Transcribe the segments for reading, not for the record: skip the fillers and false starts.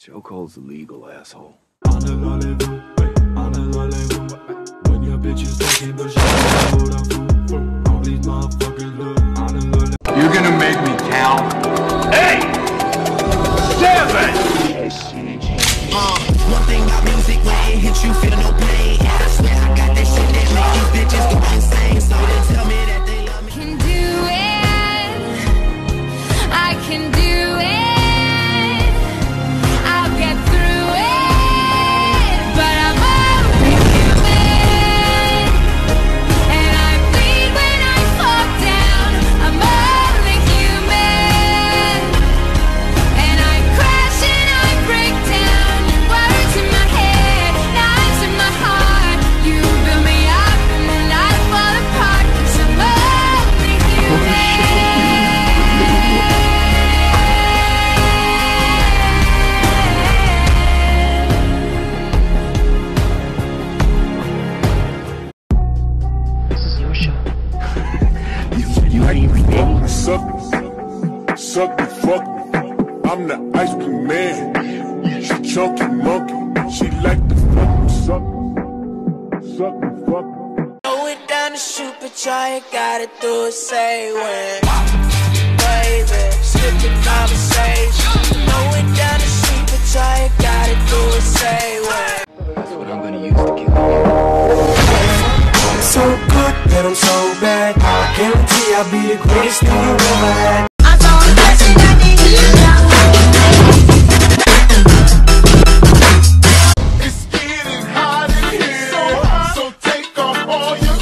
Chokehold's illegal, asshole. When your bitch is talking, but she hold up. All these motherfuckers look. You're gonna make me count. 8, 7. One thing about music, when it hits you, feel no pain. I swear I got that shit that make these bitches go insane. So they tell me that they love me. Can do it. I can do it. I'll get through it. But I'm only human, and I bleed when I fall down. I'm only human, and I crash and I break down. Words in my head, knives in my heart. You build me up and then I fall apart. 'Cause I'm only human. This is your show. you already ready? Suck me, fuck me. I'm the ice cream man. She chunky monkey. She like to fuck me, suck me, fuck me. Throw it down the shoot, but all you gotta do is say when. Baby, skip the conversation. Throw it down the shoot, but all you gotta do is say when. That's what I'm gonna use to kill you. So good that I'm so bad. I guarantee I'll be the greatest thing you ever had. I saw a person that didn't you know. It's getting hot in here, so take off all your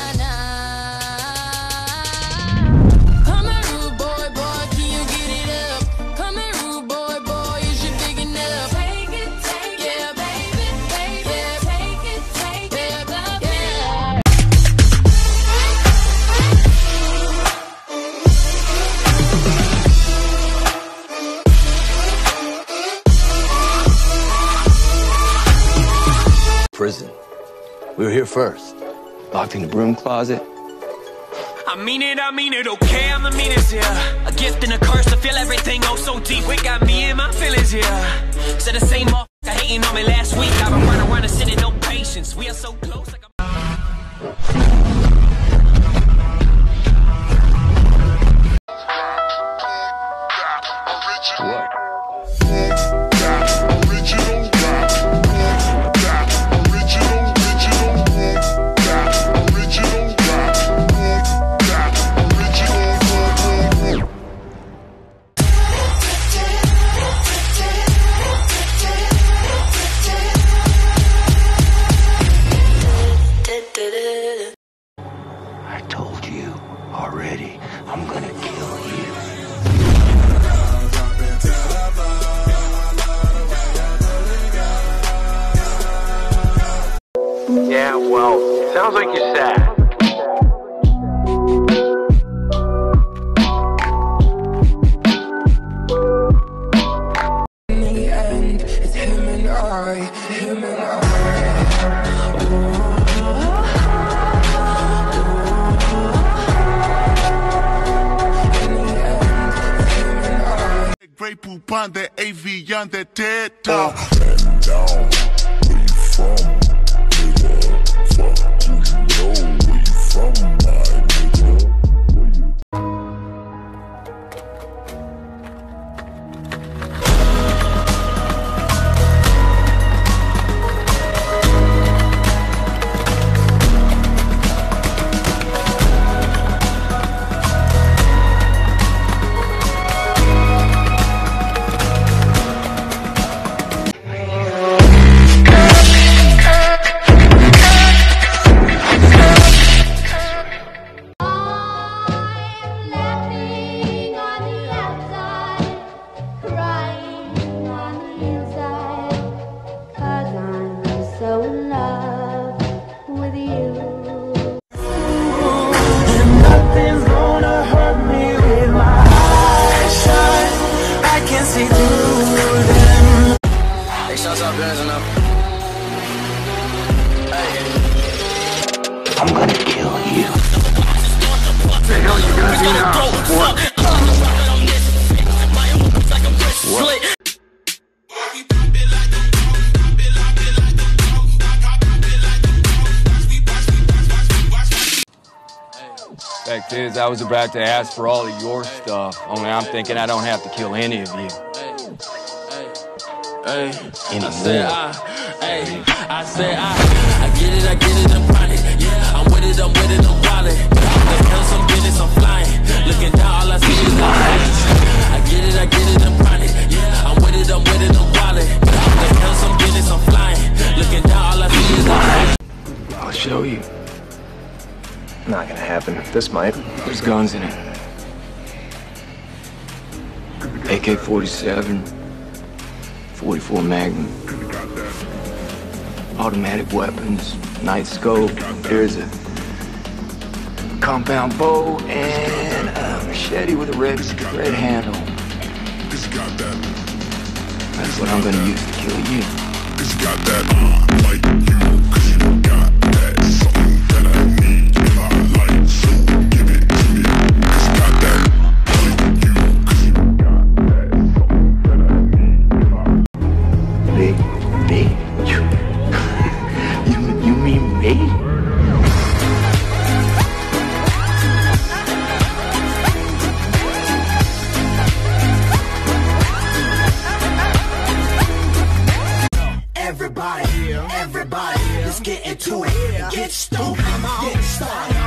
Come here, rude boy, boy, can you get it up? Come here, rude boy, boy, is you big enough? Take it, yeah, baby, baby, take it, yeah. Prison. We were here first. Locked in the broom closet. I mean it, okay, I'm the meanest here. A gift and a curse to feel everything oh so deep. It got me in my feelings here. Said the same motherfucker hating on me last week. I've been running around and sitting no patience. We are so close like What? I told you already, I'm gonna kill you. Yeah, well, sounds like you're sad. In the end, it's him and I, him and I. Great poop on the AV on the dead top. And down, where you from, nigga? Fuck, do you know where you from, my nigga? Fact is, I was about to ask for all of your stuff, only I'm thinking I don't have to kill any of you. Hey, Anymore. I get it, I'm running. Yeah, I'm with it, I'm wildin'. The hell, some business, I'm flying. Looking down, all I see is the heights. I get it, I'm running. Yeah, I'm with it, I'm wildin'. The hell, some business, I'm flying. Looking down, all I see is the heights. I'll show you. Not gonna happen. This might. There's guns in it. AK-47, 44 Magnum, automatic weapons, night scope. There's a compound bow and a machete with a red handle. That's what I'm gonna use to kill you. It's got that like you, 'cause you got that something that I need in my life, so give it to me. It's got that like you, 'cause you got that something that I need in my Me? You mean me? Everybody, let's get into it. Get stoked, get started,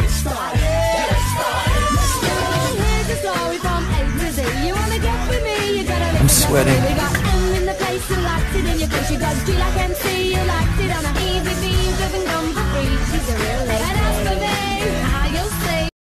let's go. Here's the story from A to Z. You wanna get with me? You gotta listen. I'm sweating. We got M in the place who likes it in your face. You got G like MC, you liked it on a easy V. You doesn't come for free. She's a real lady.